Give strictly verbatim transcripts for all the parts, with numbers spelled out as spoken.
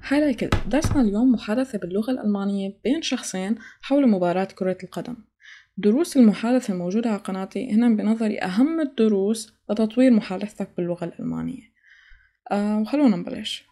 هاي الكل، درسنا اليوم محادثة باللغة الألمانية بين شخصين حول مباراة كرة القدم. دروس المحادثة الموجودة على قناتي هنا بنظري أهم الدروس لتطوير محادثتك باللغة الألمانية. أه وخلونا نبلش.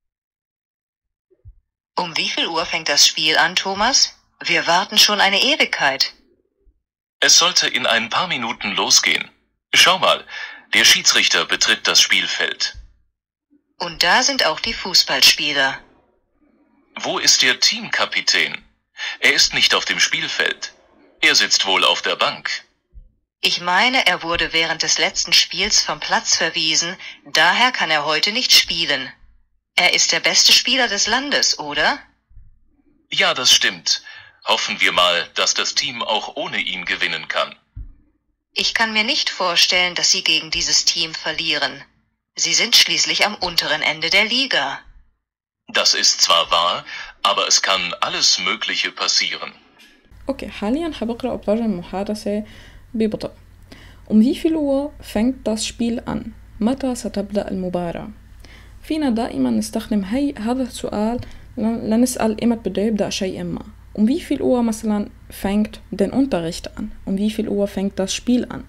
Um wie viel Uhr fängt das Spiel an, Thomas? Wir warten schon eine Ewigkeit. Es sollte in ein paar Minuten losgehen. Schau mal, der Schiedsrichter betritt das Spielfeld. Und da sind auch die Fußballspieler. Wo ist der Teamkapitän? Er ist nicht auf dem Spielfeld. Er sitzt wohl auf der Bank. Ich meine, er wurde während des letzten Spiels vom Platz verwiesen, daher kann er heute nicht spielen. Er ist der beste Spieler des Landes, oder? Ja, das stimmt. Hoffen wir mal, dass das Team auch ohne ihn gewinnen kann. Ich kann mir nicht vorstellen, dass sie gegen dieses Team verlieren. Sie sind schließlich am unteren Ende der Liga. Das ist zwar wahr, aber es kann alles Mögliche passieren. أوكي، حاليا حبقرأ أبراج المحادثة ببطء. Um wie viel Uhr fängt das Spiel an? متى ستبدأ المباراة؟ فينا دائما نستخدم هي هذا السؤال لنسأل إمتى بده يبدأ شيء ما. Um wie viel Uhr مثلا fängt den Unterricht an? Um wie viel Uhr fängt das Spiel an?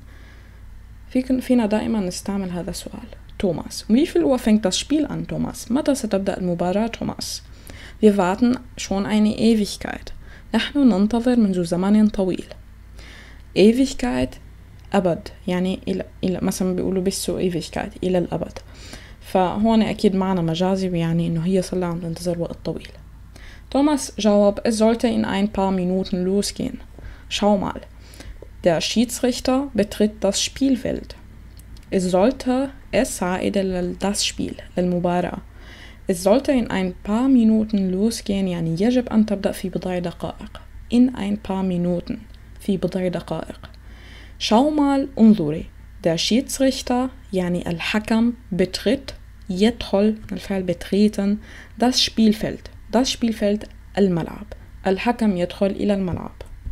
فينا دائما نستعمل هذا السؤال. Thomas. Um wie viel Uhr fängt das Spiel an, Thomas? متى ستبدأ المباراة, Thomas? Wir warten schon eine Ewigkeit. نحن ننتظر منذ زمن طويل. Ewigkeit أبد، يعني إلى إلى مثلا بيقولوا بيسو Ewigkeit إلى الأبد، فهون أكيد معنى مجازي يعني إنه هي صار لها عم تنتظر وقت طويل. Thomas جاوب: Es sollte in ein paar Minuten losgehen. Schau mal, der Schiedsrichter betritt das Spielfeld. Es sollte es عائدة للدس Spiel للمباراة. Es sollte in ein paar Minuten losgehen يعني يجب أن تبدأ في بضع دقائق. In ein paar Minuten في بضع دقائق. Schau mal, انظري. Der Schiedsrichter يعني الحكم betritt يدخل الفعل betreten das Spielfeld. Das Spielfeld الملعب. الحكم يدخل إلى الملعب.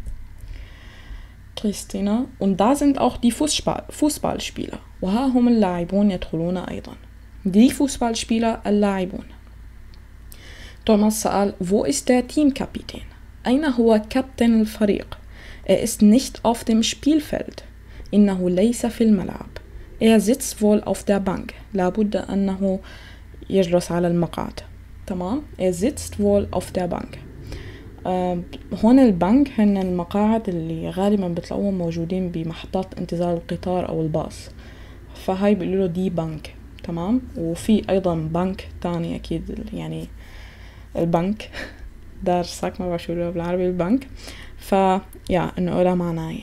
Christina, und da sind auch die Fußball Fußballspieler. وها هم اللاعبون يدخلون أيضا. Die Fußballspieler اللاعبون. Thomas سأل: Wo ist der Teamkapitän? أين هو كابتن الفريق? Er ist nicht auf dem Spielfeld. إنه ليس في الملعب. Er sitzt wohl auf der Bank. لابد أنه يجلس على المقعد. تمام؟ Er sitzt wohl auf der Bank. آه هون البنك هن المقاعد اللي غالبا بتلاقوهم موجودين بمحطات انتظار القطار أو الباص، فهاي بيقولوا دي بنك. تمام. وفي أيضا بنك تاني أكيد يعني البنك دار ساك ما بعرف شو بيقولوا بالعربي البنك، فا ja إنه لها معناين.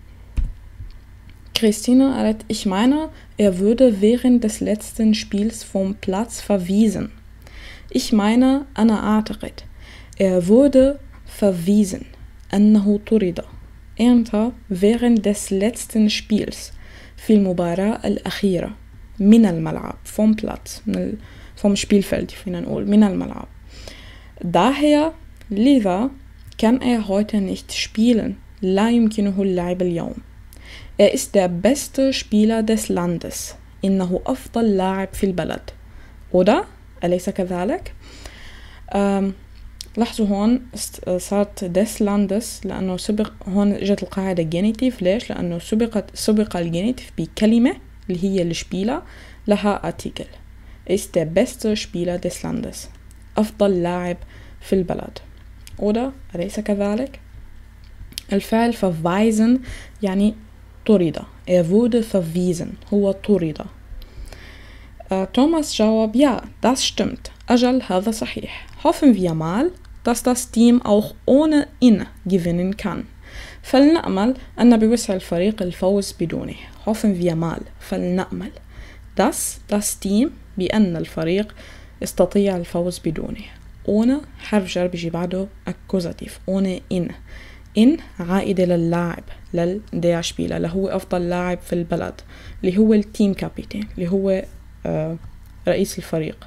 Christina قالت: Ich meine, er würde während des letzten Spiels vom Platz verwiesen. Ich meine, أنا أعتقد. Er wurde verwiesen. أنه طرد. إمتى؟ während des letzten Spiels. في المباراة الأخيرة. من الملعب. vom Platz. من vom Spielfeld فينا نقول من الملعب. Daher, لذا, kann er heute nicht spielen. لا يمكنه اللعب اليوم. Er ist der beste Spieler des Landes. إنه أفضل لاعب في البلد. oder? أليس كذلك؟ أم لاحظوا هون صارت des Landes لأنه سبق هون جت القاعدة جينيتيف. ليش؟ لأنه سبقت سبق الجينيتيف بكلمة اللي هي الشبيلة لها artikel. ist der beste Spieler des Landes. أفضل لاعب في البلد. oder أليس كذلك؟ الفعل verweisen يعني طرد. er wurde verwiesen. هو طرد. توماس جاوب: Ja, das stimmt. أجل هذا صحيح. Hoffen wir mal, dass das Team auch ohne ihn gewinnen kann. فلنأمل أن بوسع الفريق الفوز بدونه. Hoffen wir mal. فلنأمل dass das Team بأن الفريق يستطيع الفوز بدونه. ohne حرف جر بيجي بعده accusative. ohne ihn. إن عائدة للاعب لل der Spieler اللي هو أفضل لاعب في البلد اللي هو التيم كابيتان اللي هو آه رئيس الفريق.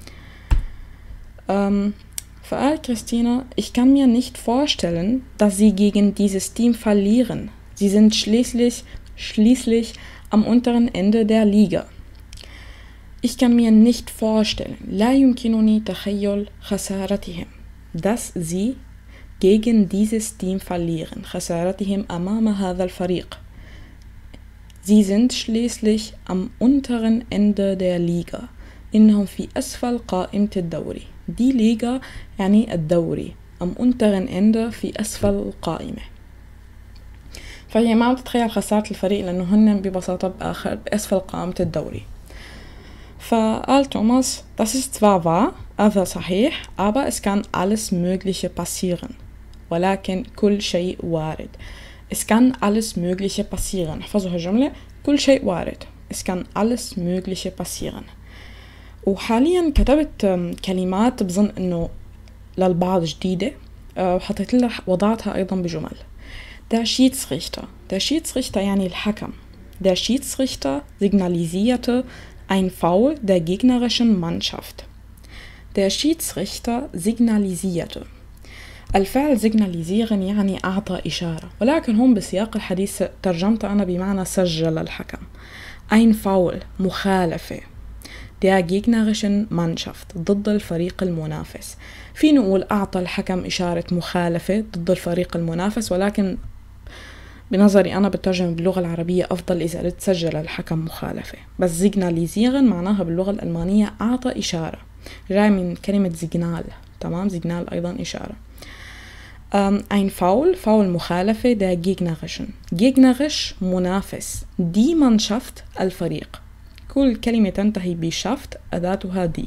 ähm, فقال كريستينا: Ich kann mir nicht vorstellen, dass sie gegen dieses Team verlieren. Sie sind schließlich, schließlich am unteren Ende der Liga. Ich kann mir nicht vorstellen, لا يمكنني تخيل خسارتهم, dass sie gegen dieses Team verlieren. خسارتهم أمام هذا الفريق. Sie sind schließlich am unteren Ende der Liga. إنهم في أسفل قائمة الدوري. Die Liga يعني الدوري. am unteren Ende في أسفل القائمة. فهي ما بتتخيل خسارة الفريق لأنه هن ببساطة بآخر بأسفل قائمة الدوري. فقال توماس, das ist zwar wahr, هذا صحيح, aber es kann alles Mögliche passieren. ولكن كل شيء وارد. Es kann alles Mögliche passieren. احفظوا هالجملة. كل شيء وارد. Es kann alles Mögliche passieren. وحاليا كتبت كلمات بظن انه للبعض جديدة, وحطيت لها وضعتها ايضا بجمل. Der Schiedsrichter. Der Schiedsrichter يعني الحكم. Der Schiedsrichter signalisierte ein Foul der gegnerischen Mannschaft. Der Schiedsrichter signalisierte. الفعل signalisieren يعني أعطى إشارة, ولكن هم بسياق الحديث ترجمت أنا بمعنى سجل الحكم. ein Foul مخالفة der gegnerischen Mannschaft ضد الفريق المنافس. في نقول أعطى الحكم إشارة مخالفة ضد الفريق المنافس, ولكن بنظري أنا بترجم باللغة العربية أفضل إذا قلت سجل الحكم مخالفة. بس signalisieren معناها باللغة الألمانية أعطى إشارة, جاي من كلمة signal. تمام, signal أيضا إشارة. um, ein Foul, Foul مخالفة der gegnerischen. Gegnerisch منافس. Die Mannschaft الفريق. كل كلمة تنتهي بشافت أداتها دي.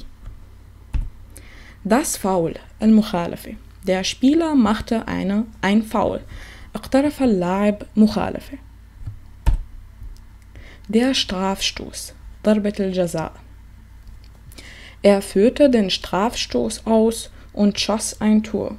Das Foul المخالفة. Der Spieler machte eine, ein Foul. اقترف اللاعب مخالفة. Der Strafstoß ضربة الجزاء. Er führte den Strafstoß aus und schoss ein Tor.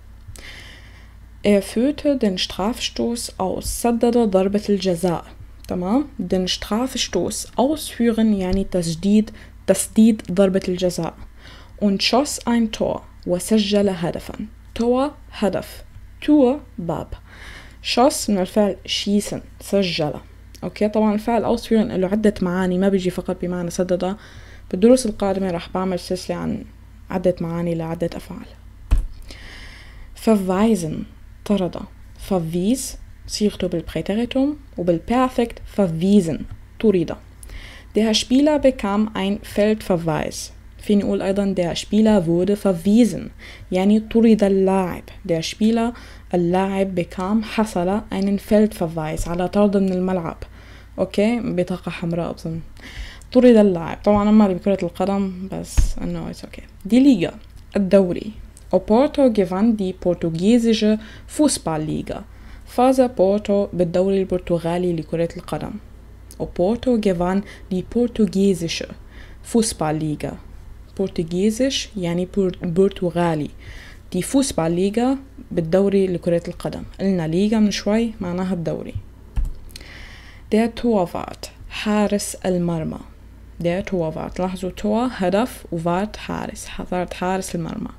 Er führte den Strafstoß aus. سدد ضربة الجزاء. تمام. Den Strafstoß ausführen يعني تسديد تسديد ضربة الجزاء. Und schoss ein Tor. وسجل هدفا. Tor هدف. Tor باب. schoss من الفعل schießen سجل. اوكي, طبعا الفعل ausführen له عدة معاني, ما بيجي فقط بمعنى سدد. بالدروس القادمة راح بعمل سلسلة عن عدة معاني لعدة أفعال. verweisen طرد. verwies صيغته بالpräteritum وبالperfekt verwiesen طرد. Der Spieler bekam ein Feldverweis. في نقول أيضا der Spieler wurde verwiesen يعني طرد اللاعب. der Spieler اللاعب bekam حصل einen Feldverweis على طرد من الملعب. أوكي, بطاقة حمراء بظن. طرد اللاعب. طبعا أما بكرة القدم بس إنه it's okay. Die Liga الدوري. Oporto gewann die portugiesische Fußballliga. فاز بورتو بالدوري البرتغالي لكرة القدم. Oporto gewann die portugiesische Fußballliga. Portugiesisch يعني برتغالي. die Fußballliga بالدوري لكرة القدم. قلنا ليغا من شوي معناها الدوري. Der Torwart حارس المرمى. Der Torwart. لاحظوا Tor هدف ووارت حارس. حضرت حارس المرمى.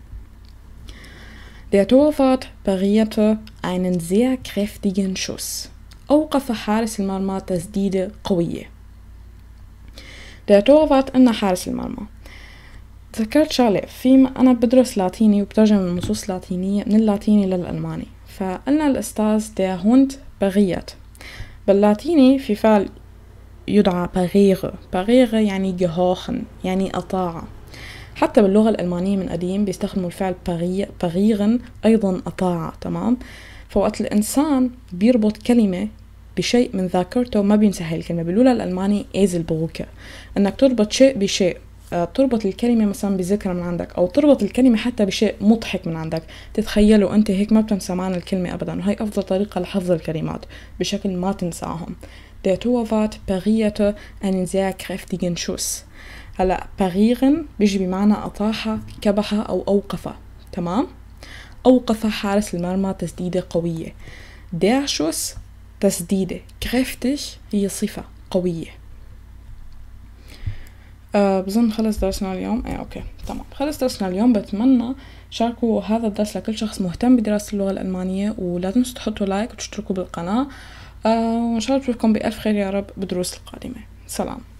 Der Torwart parierte einen sehr kräftigen Schuss. أوقف حارس المرمى تسديدة قوية. Der Torwart إنه حارس المرمى. تذكرت شغلة, في أنا بدرس لاتيني وبترجم النصوص اللاتينية من اللاتيني للألماني. فقلنا الأستاذ der Hund pariert. باللاتيني في فعل يدعى parere. parere يعني gehorchen يعني أطاع. حتى باللغة الألمانية من قديم بيستخدموا الفعل parieren أيضا أطاع. تمام. فوقت الإنسان بيربط كلمة بشيء من ذاكرته ما بينسى هاي الكلمة. باللغة الألمانية Eselbrücke, إنك تربط شيء بشيء. تربط الكلمة مثلا بذكرى من عندك, أو تربط الكلمة حتى بشيء مضحك من عندك تتخيله أنت هيك ما بتنسى معنى الكلمة أبدا, وهي أفضل طريقة لحفظ الكلمات بشكل ما تنساهم. Der Torwart parierte einen sehr kräftigen Schuss. هلا parieren بيجي بمعنى أطاح كبح أو أوقف. تمام. أوقف حارس المرمى تسديدة قوية. Der Schuss تسديدة. kräftig هي صفة قوية. أه بظن خلص درسنا اليوم. ايه اوكي تمام, خلص درسنا اليوم. بتمنى شاركوا هذا الدرس لكل شخص مهتم بدراسة اللغة الألمانية, ولا تنسوا تحطوا لايك وتشتركوا بالقناة. أه وإن شاء الله بشوفكم بألف خير يا رب بدروس القادمة. سلام.